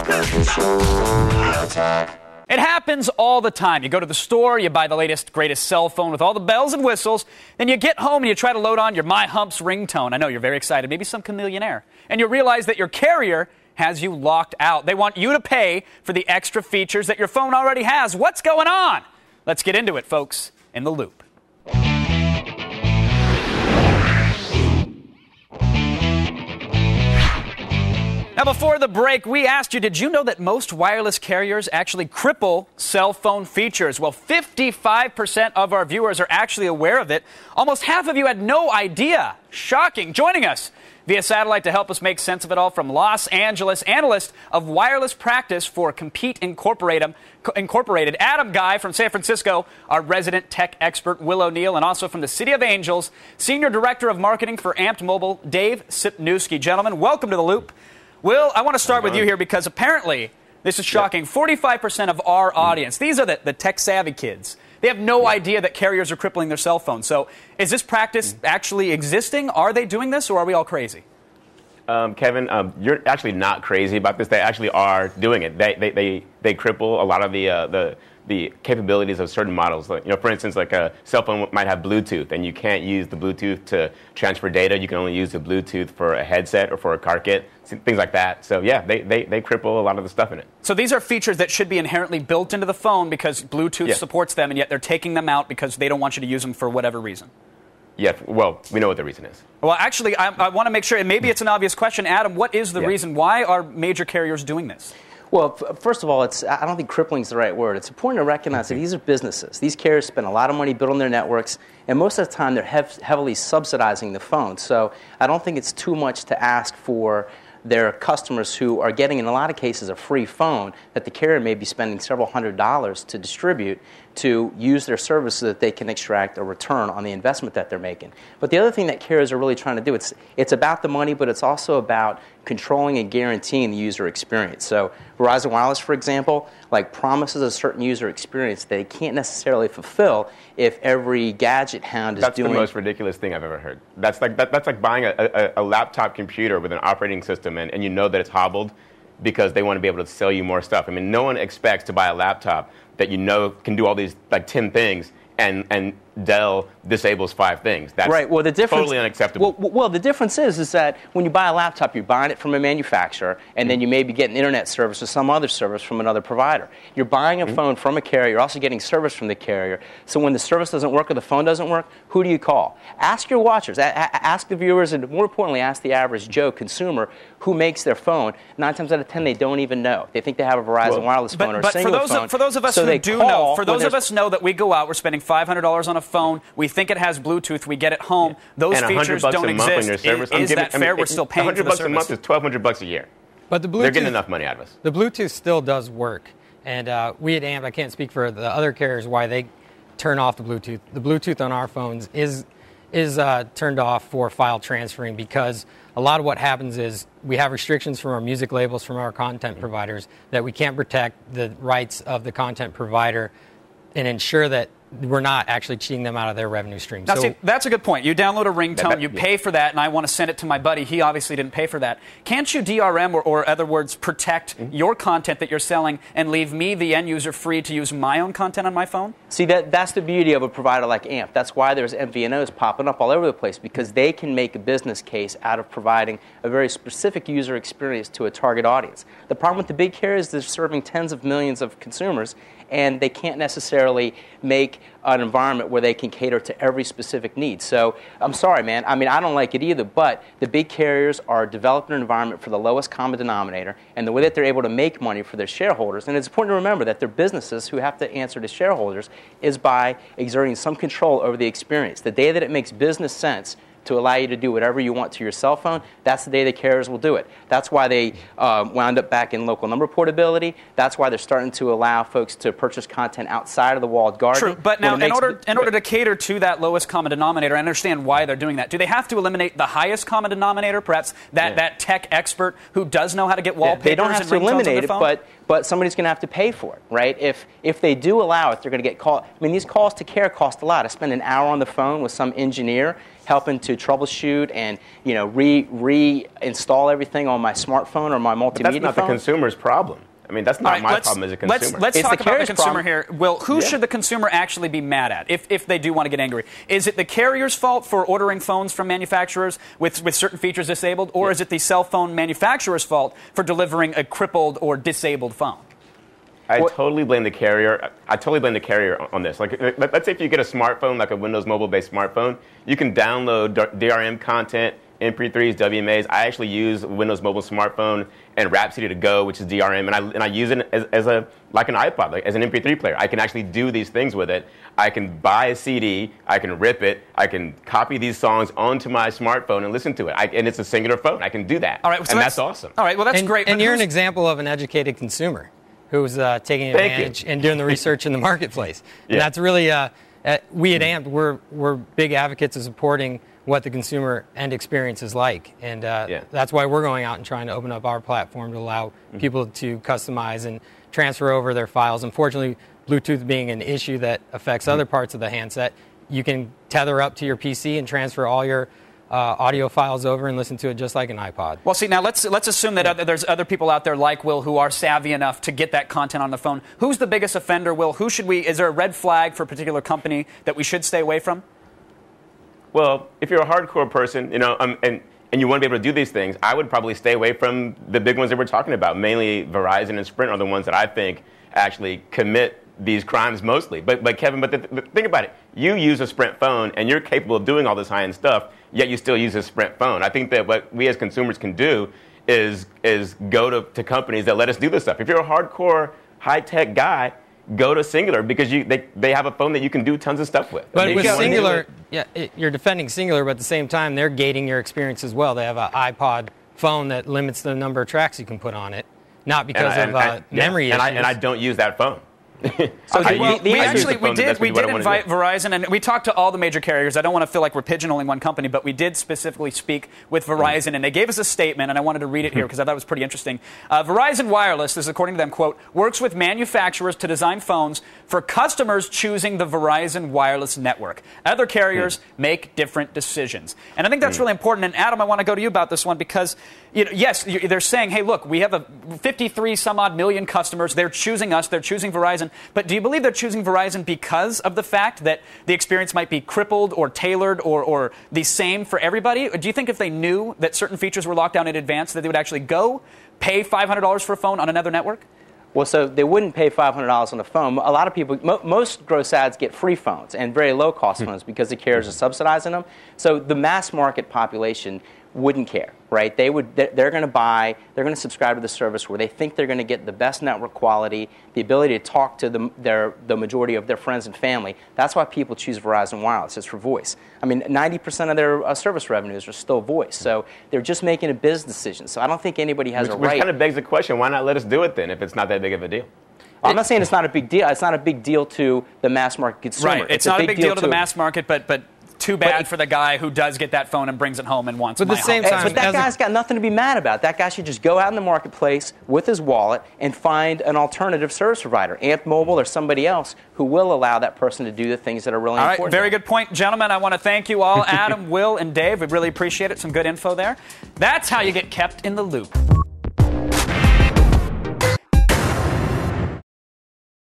It happens all the time. You go to the store, you buy the latest, greatest cell phone with all the bells and whistles, then you get home and you try to load on your My Humps ringtone. I know you're very excited, maybe some chameleonaire. And you realize that your carrier has you locked out. They want you to pay for the extra features that your phone already has. What's going on? Let's get into it, folks, in The Loop. Now, before the break, we asked you, did you know that most wireless carriers actually cripple cell phone features? Well, 55% of our viewers are actually aware of it. Almost half of you had no idea. Shocking. Joining us via satellite to help us make sense of it all from Los Angeles, analyst of wireless practice for Compete Incorporated, Adam Guy from San Francisco, our resident tech expert, Will O'Neill, and also from the City of Angels, Senior Director of Marketing for Amped Mobile, Dave Sypniewski. Gentlemen, welcome to The Loop. Will, I want to start with you here because apparently, this is shocking, 45% of our audience, these are the tech-savvy kids. They have no idea that carriers are crippling their cell phones. So is this practice actually existing? Are they doing this, or are we all crazy? Kevin, you're actually not crazy about this. They actually are doing it. They cripple a lot of the capabilities of certain models. Like, for instance, like a cell phone might have Bluetooth, and you can't use the Bluetooth to transfer data. You can only use the Bluetooth for a headset or for a car kit, things like that. So yeah, they cripple a lot of the stuff in it. So these are features that should be inherently built into the phone because Bluetooth supports them, and yet they're taking them out because they don't want you to use them for whatever reason. Yeah, well, we know what the reason is. Well, actually, I want to make sure, and maybe it's an obvious question. Adam, what is the reason? Why are major carriers doing this? Well, first of all, I don't think crippling is the right word. It's important to recognize that these are businesses. These carriers spend a lot of money building their networks, and most of the time they're heavily subsidizing the phone. So I don't think it's too much to ask for their customers who are getting, in a lot of cases, a free phone that the carrier may be spending several $100s to distribute to use their service so that they can extract a return on the investment that they're making. But the other thing that carriers are really trying to do, it's about the money, but it's also about controlling and guaranteeing the user experience. So Verizon Wireless, for example, promises a certain user experience they can't necessarily fulfill if every gadget hound is doing... That's the most ridiculous thing I've ever heard. That's like buying a laptop computer with an operating system and you know that it's hobbled because they want to be able to sell you more stuff. I mean, no one expects to buy a laptop that can do all these 10 things and Dell disables 5 things. That's right. Well, the difference, totally unacceptable. Well, the difference is that when you buy a laptop, you're buying it from a manufacturer, and then you may be getting internet service or some other service from another provider. You're buying a phone from a carrier. You're also getting service from the carrier. So when the service doesn't work or the phone doesn't work, who do you call? Ask your watchers. Ask the viewers, and more importantly, ask the average Joe consumer who makes their phone. 9 times out of 10, they don't even know. They think they have a Verizon Wireless phone or a singular phone. For those of us who do know, for those of us know that we go out, we're spending $500 on a phone, we think it has Bluetooth, we get it home, those features don't exist. Is that fair? We're still paying for the service. $100 a month is $1,200 a year. But the Bluetooth, they're getting enough money out of us. The Bluetooth still does work. And we at AMP, I can't speak for the other carriers why they turn off the Bluetooth. The Bluetooth on our phones is turned off for file transferring because a lot of what happens is we have restrictions from our music labels, from our content providers, that we can't protect the rights of the content provider and ensure that we're not actually cheating them out of their revenue stream. Now, see, that's a good point. You download a ringtone, you pay for that, and I want to send it to my buddy. He obviously didn't pay for that. Can't you DRM or other words, protect your content that you're selling and leave me, the end user, free to use my own content on my phone? See, that's the beauty of a provider like AMP. That's why there's MVNOs popping up all over the place, because they can make a business case out of providing a very specific user experience to a target audience. The problem with the big carriers is they're serving tens of millions of consumers, and they can't necessarily make an environment where they can cater to every specific need. So I'm sorry, man. I mean, I don't like it either, but the big carriers are developing an environment for the lowest common denominator, and the way that they're able to make money for their shareholders, and it's important to remember that they're businesses who have to answer to shareholders, is by exerting some control over the experience. The day that it makes business sense to allow you to do whatever you want to your cell phone, that's the day the carriers will do it. That's why they wound up back in local number portability. That's why they're starting to allow folks to purchase content outside of the walled garden. True, but now in order to cater to that lowest common denominator, I understand why they're doing that. Do they have to eliminate the highest common denominator, perhaps that tech expert who does know how to get wallpapers they don't have and to ringtones eliminate on their it, phone? but somebody's going to have to pay for it, right? If they do allow it, they're going to get called. I mean, these calls to care cost a lot. I spend an hour on the phone with some engineer, helping to troubleshoot and reinstall everything on my smartphone or my multimedia But that's not phone. the consumer's problem. I mean, that's not my problem as a consumer. Let's talk about the consumer problem. here. Will, who should the consumer actually be mad at if they do want to get angry? Is it the carrier's fault for ordering phones from manufacturers with certain features disabled, or is it the cell phone manufacturer's fault for delivering a crippled or disabled phone? I totally blame the carrier. I totally blame the carrier on this. Like, let's say if you get a smartphone, like a Windows mobile-based smartphone, you can download DRM content, MP3s, WMAs. I actually use a Windows mobile smartphone and Rhapsody to Go, which is DRM, and I use it as an iPod, like as an MP3 player. I can actually do these things with it. I can buy a CD, I can rip it, I can copy these songs onto my smartphone and listen to it. And it's a singular phone. I can do that. All right, so and that's awesome. All right, well, that's great. And you're an example of an educated consumer who's taking advantage and doing the research in the marketplace. And that's really, we at AMP, we're big advocates of supporting what the consumer end experience is like. And that's why we're going out and trying to open up our platform to allow people to customize and transfer over their files. Unfortunately, Bluetooth being an issue that affects other parts of the handset, you can tether up to your PC and transfer all your audio files over and listen to it just like an iPod. Well, see, now let's assume that there's other people out there like Will who are savvy enough to get that content on the phone. Who's the biggest offender, Will? Is there a red flag for a particular company that we should stay away from? Well, if you're a hardcore person, and you want to be able to do these things, I would probably stay away from the big ones that we're talking about. Mainly Verizon and Sprint are the ones that I think actually commit these crimes mostly. But Kevin, think about it. You use a Sprint phone, and you're capable of doing all this high-end stuff, yet you still use a Sprint phone. I think that what we as consumers can do is go to companies that let us do this stuff. If you're a hardcore, high-tech guy, go to Singular because they have a phone that you can do tons of stuff with. But with Singular, you're defending Singular, but at the same time, they're gating your experience as well. They have an iPod phone that limits the number of tracks you can put on it, not because of memory issues. And I don't use that phone. We did invite Verizon, and we talked to all the major carriers. I don't want to feel like we're pigeonholing one company, but we did specifically speak with Verizon, and they gave us a statement, and I wanted to read it here because I thought it was pretty interesting. Verizon Wireless, this is according to them, quote, works with manufacturers to design phones for customers choosing the Verizon Wireless network. Other carriers make different decisions. And I think that's really important. And Adam, I want to go to you about this one because, yes, they're saying, hey, look, we have a 53 some odd million customers. They're choosing us. They're choosing Verizon. But do you believe they're choosing Verizon because of the fact that the experience might be crippled or tailored or the same for everybody? Or do you think if they knew that certain features were locked down in advance that they would actually go pay $500 for a phone on another network? Well, so they wouldn't pay $500 on a phone. A lot of people, most gross ads get free phones and very low-cost phones because the carriers are subsidizing them. So the mass market population wouldn't care, right? They're going to subscribe to the service where they think they're going to get the best network quality, the ability to talk to the majority of their friends and family. That's why people choose Verizon Wireless. It's for voice. I mean, 90% of their service revenues are still voice. So they're just making a business decision. So I don't think anybody has a right. Which kind of begs the question, why not let us do it then if it's not that big of a deal? I'm not saying it's not a big deal. It's not a big deal to the mass market consumer. Right. It's not a big deal to the mass market, but too bad for the guy who does get that phone and brings it home and wants But at the same time, but that guy's got nothing to be mad about. That guy should just go out in the marketplace with his wallet and find an alternative service provider, Amp Mobile or somebody else, who will allow that person to do the things that are really important. All right, very good point. Gentlemen, I want to thank you all, Adam, Will, and Dave. We really appreciate it. Some good info there. That's how you get kept in the loop.